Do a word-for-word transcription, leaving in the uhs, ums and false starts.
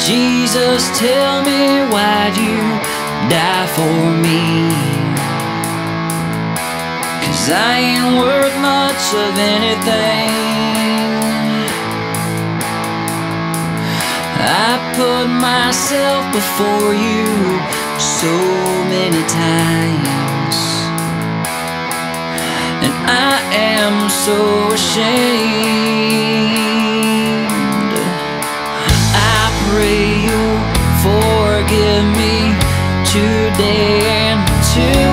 Jesus, tell me, why'd you die for me? 'Cause I ain't worth much of anything. I put myself before you so many times, and I am so ashamed. I pray you'll forgive me today and today.